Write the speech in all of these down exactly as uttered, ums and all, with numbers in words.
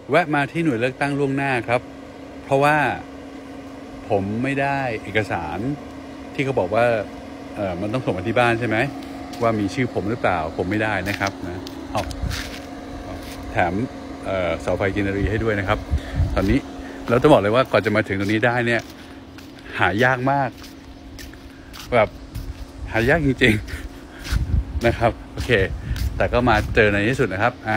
แวะมาที่หน่วยเลือกตั้งล่วงหน้าครับเพราะว่าผมไม่ได้เอกสารที่เขาบอกว่าเออมันต้องส่งมาที่บ้านใช่ไหมว่ามีชื่อผมหรือเปล่าผมไม่ได้นะครับนะเอาแถมเสาไฟกินรีให้ด้วยนะครับตอนนี้เราต้องบอกเลยว่าก่อนจะมาถึงตรงนี้ได้เนี่ยหายากมากแบบหายากจริงๆนะครับโอเคแต่ก็มาเจอในที่สุดนะครับอ่า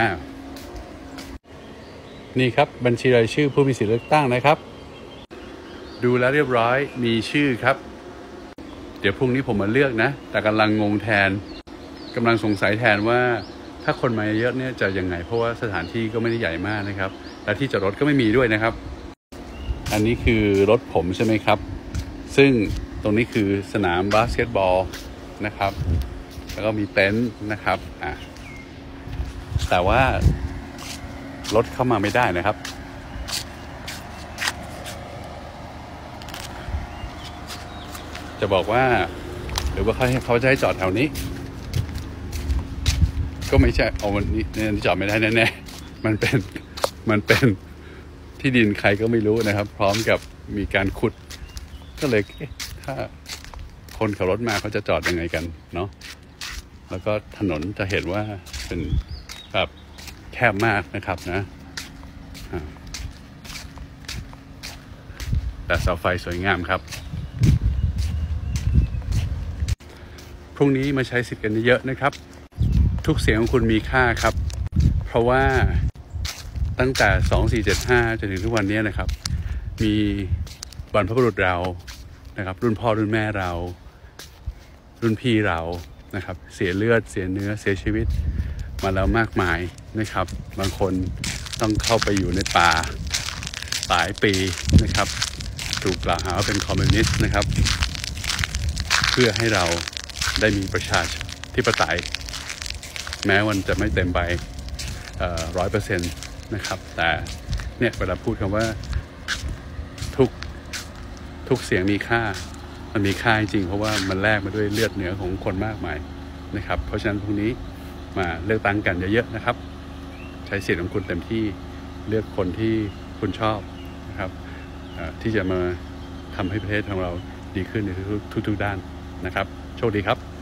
นี่ครับบัญชีรายชื่อผู้มีสิทธิเลือกตั้งนะครับดูแล้วเรียบร้อยมีชื่อครับเดี๋ยวพรุ่งนี้ผมมาเลือกนะแต่กำลังงงแทนกำลังสงสัยแทนว่าถ้าคนมาเยอะเนี่ยจะยังไงเพราะว่าสถานที่ก็ไม่ได้ใหญ่มากนะครับและที่จอดรถก็ไม่มีด้วยนะครับอันนี้คือรถผมใช่ไหมครับซึ่งตรงนี้คือสนามบาสเกตบอลนะครับแล้วก็มีเต็นท์นะครับอ่ะแต่ว่ารถเข้ามาไม่ได้นะครับจะบอกว่าหรือว่าเขาให้เขาจะให้จอดแถวนี้ก็ไม่ใช่เอาวันนี้จอดไม่ได้แน่ๆมันเป็นมันเป็นที่ดินใครก็ไม่รู้นะครับพร้อมกับมีการขุดก็เลยถ้าคนขับรถมาเขาจะจอดยังไงกันเนาะแล้วก็ถนนจะเห็นว่าเป็นแบบแคบมากนะครับนะแต่เสาไฟสวยงามครับพรุ่งนี้มาใช้สิทธิ์กันเยอะนะครับทุกเสียงของคุณมีค่าครับเพราะว่าตั้งแต่สองสี่เจ็ดห้าจนถึงทุกวันนี้นะครับมีบรรพบุรุษเรานะครับรุ่นพ่อรุ่นแม่เรารุ่นพี่เรานะครับเสียเลือดเสียเนื้อเสียชีวิตมาแล้วมากมายนะครับบางคนต้องเข้าไปอยู่ในป่าหลายปีนะครับถูกกล่าวหาว่าเป็นคอมมิวนิสต์นะครับเพื่อให้เราได้มีประชาธิปไตยแม้วันจะไม่เต็มใบร้อยเปอร์เซ็นต์นะครับแต่เนี่ยเวลาพูดคำว่าทุกทุกเสียงมีค่ามันมีค่าจริงเพราะว่ามันแลกมาด้วยเลือดเนื้อของคนมากมายนะครับเพราะฉะนั้นพรุ่งนี้มาเลือกตั้งกันเยอะๆนะครับใช้สิทธิ์ของคุณเต็มที่เลือกคนที่คุณชอบนะครับที่จะมาทำให้ประเทศของเราดีขึ้นในทุกๆด้านนะครับโชคดีครับ